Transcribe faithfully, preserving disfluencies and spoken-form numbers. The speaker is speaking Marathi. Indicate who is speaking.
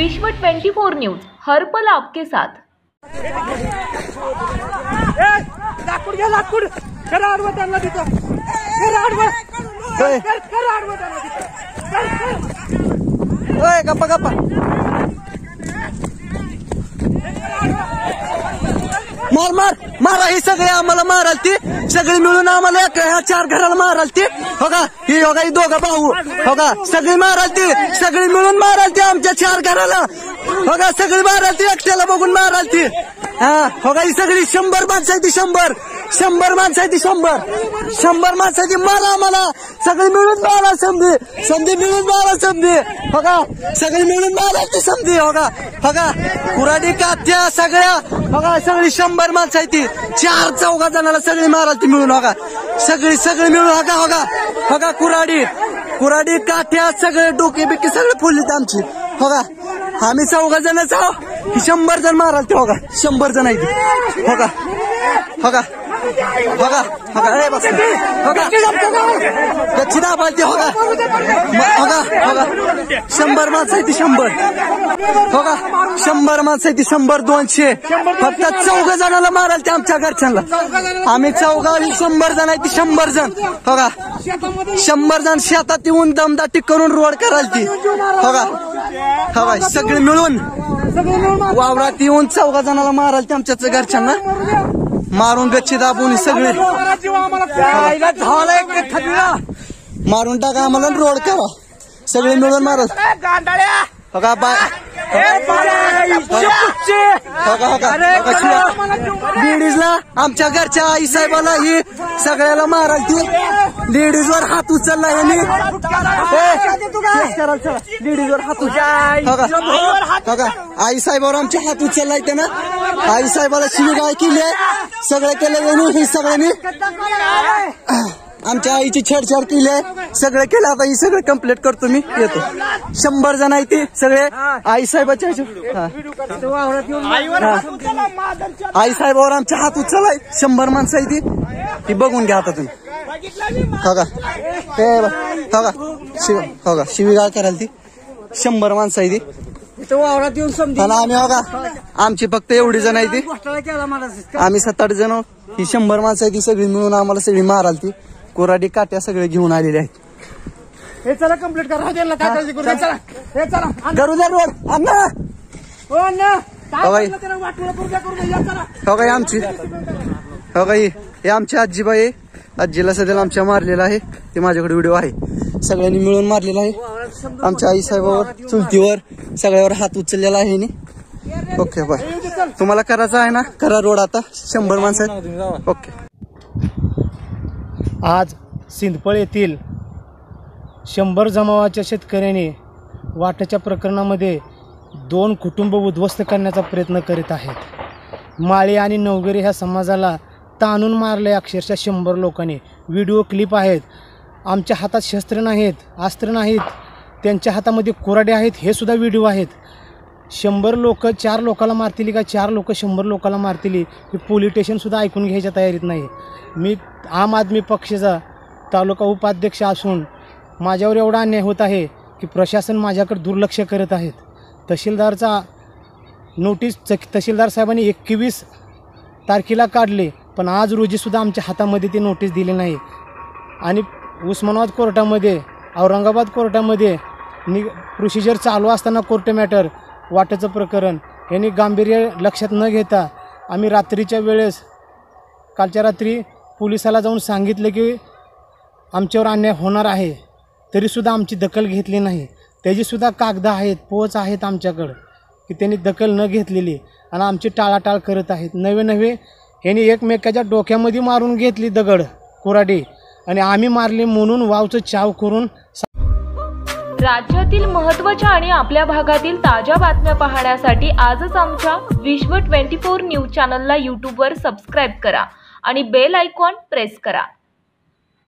Speaker 1: विश्व चौबीस न्यूज हर पल आपके साथ।
Speaker 2: लाकूड घ्या, लाकूड करा आडवा त्यांना तिथं, करा आडवा, करा आडवा त्यांना तिथं। ओय गप्पा गप्पा मार मार मारा, ही सगळे आम्हाला माराल ती सगळी मिळून आम्हाला ह्या चार घराला माराल ती। हो का, ही हो का, ही दोघं भाऊ हो का, सगळी माराल ती, सगळी मिळून माराल ती आमच्या चार घराला। हो का, सगळी माराल ती, एकट्याला बघून माराल ती। हा हो का, ही सगळी शंभर माणसं आहे ती, शंभर शंभर माणसं आहे ती, शंभर शंभर माणसाची मारा आम्हाला, सगळी मिळून मारा, समधी समधी मिळून मारा, समधी हो का, सगळी मिळून मारा ती समधी। हो का हो का, कुऱ्हाडी कात्या सगळ्या हो का, सगळी शंभर माणसं आहे ती, चार चौघा जणाला सगळी माराल ती मिळून। हो का, सगळी सगळी मिळून हो का हो का हो का, कुऱ्हाडी कुऱ्हाडी काठ्या सगळे डोके बिके सगळे फुललीत आमची। हो का, आम्ही चौघा जणच आहो, शंभर जण माराल ते। हो का, शंभर जण आहे ती। हो का हो का हो का हो का, ए बस हो का, कच्ची दाबालती। हो का हो का हो का, शंभर माणसं आहे ती, शंभर हो का, शंभर माणसं आहे ती, शंभर दोनशे फक्त चौघ जणाला माराल ते आमच्या घरच्यांना। आम्ही चौघा शंभर जण आहे ती, शंभर जण हो का, शंभर जण शेतात येऊन दमदाटी करून रोड कराल ती। हो का हो का, सगळे मिळून वावरात येऊन चौघा जणाला माराल ते आमच्या घरच्यांना, मारून गच्ची दाबून सगळे मारून टाका आम्हाला, रोड करा, सगळे मिळून मारल। हो का बाय लेडीजला आमच्या घरच्या आई साहेबाला ही सगळ्याला माराल ती, लेडीज वर हात उचलला यांनी, लेडीज वर हात उचल का, आई साहेबावर आमच्या हात उचललाय त्यानं, आई साहेबाला शिवीगाळ केली आहे, सगळं केलं यांनी, ही सगळ्यांनी आमच्या आईची छेडछाड केली आहे, सगळं केलं। आता ही सगळं कंप्लीट करतो मी, येतो। शंभर जण आहे ते सगळे आई साहेबाच्या आई साहेबावर आमच्या हात उचलाय, शंभर माणसं आहे ती, ती बघून घ्या आता तुम्ही। हो का हे हो का शिव हो का, शिवीगाळ कराल ती, शंभर माणसं आहे ती वावरात येऊन समजा। आम्ही हो का, आमची फक्त एवढी जण आहे ती, आम्ही सात आठ जण, ही शंभर माणसं आहे ती, सगळी मिळून आम्हाला सगळी माराल ती, कोराडी काट्या सगळे घेऊन आलेले आहेत। हे चला कंप्लीट करा, काय काळजी करू, चला हे चला
Speaker 3: करू द्या रोड अण्णा।
Speaker 2: हो अण्णा,
Speaker 3: हो का आमची हो का, हे आमची आजीबाई आहे, आजीला सध्याला आमच्या मारलेला आहे, ते माझ्याकडे व्हिडिओ आहे, सगळ्यांनी मिळून मारलेला आहे आमच्या आई साहेबावर, चुलतीवर सगळ्यावर हात उचललेला आहे नी। ओके बाय, तुम्हाला करायचं आहे ना, करा रोड आता, शंभर माणसं आहेत। ओके।
Speaker 4: आज सिंदफळ येथील शंभर जमावाच्या शेतकऱ्यांनी वाटाच्या प्रकरणामध्ये दोन कुटुंब उद्ध्वस्त करण्याचा प्रयत्न करीत आहेत। माळी आणि नवगिरी ह्या समाजाला ताणून मारले अक्षरशः शंभर लोकांनी, व्हिडिओ क्लिप आहेत, आमच्या हातात शस्त्र नाहीत, अस्त्र नाहीत, त्यांच्या हातामध्ये कुऱ्हाडी आहेत, हे सुद्धा व्हिडिओ आहेत। शंभर लोक चार लोकाला मारतील का चार लोक शंभर लोकाला मारतील, हे पोलीस स्टेशनसुद्धा ऐकून घ्यायच्या तयारीत नाही। मी आम आदमी पक्षाचा तालुका उपाध्यक्ष असून माझ्यावर एवढा अन्याय होत आहे की प्रशासन माझ्याकडे दुर्लक्ष करत आहेत। तहसीलदारचा नोटीस तहसीलदार साहेबांनी एकवीस तारखेला काढले, पण आज रोजीसुद्धा आमच्या हातामध्ये ती नोटीस दिली नाही। आणि उस्मानाबाद कोर्टामध्ये, औरंगाबाद कोर्टामध्ये नि प्रोसिजर चालू असताना कोर्ट मॅटर वाटाचं प्रकरण यांनी गांभीर्य लक्षात न घेता, आम्ही रात्रीच्या वेळेस कालच्या रात्री पोलिसाला जाऊन सांगितलं की आमच्यावर अन्याय होणार आहे, तरीसुद्धा आमची दखल घेतली नाही। त्याचीसुद्धा कागदं आहेत, पोच आहेत आमच्याकडं की त्यांनी दखल न घेतलेली, आणि आमची टाळाटाळ करत आहेत। नवे नवे यांनी एकमेकाच्या डोक्यामध्ये मारून घेतली दगड कुऱ्हाडी, आणि आम्ही मारले म्हणून वावचं चाव करून।
Speaker 1: राज्यातील महत्त्वाच्या आणि आपल्या भागातील ताज्या बातम्या पाहण्यासाठी आजच आमच्या विश्व चोवीस न्यूज चॅनलला यूट्यूबवर सबस्क्राईब करा आणि बेल आयकॉन प्रेस करा।